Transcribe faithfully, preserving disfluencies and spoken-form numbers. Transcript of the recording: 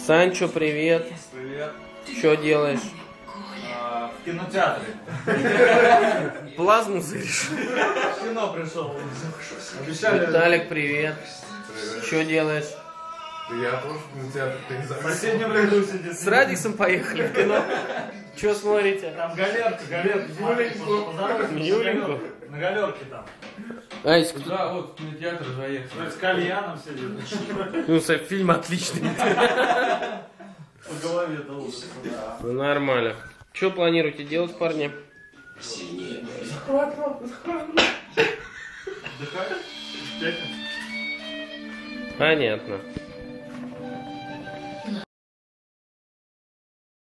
Санчо, привет. Привет. Что делаешь? А, в кинотеатре. Плазму зыришь? В кино пришел. Обещали. Виталик, привет. Что делаешь? Я тоже в кинотеатре, ты не В заметил. соседнем ряду сидит. С Радиксом поехали в кино. Что смотрите? Там галерка, галерка. Юленьку. Поздоровайся. Юленьку? На галерке там. Айс, кто? Да, вот в кинотеатр То заехали. есть с кальяном сидит. Ну, Сэп, фильм отличный. По голове долго. Да. Ну, нормально. Что планируете делать, парни? Отдыхать? Пятница? Понятно.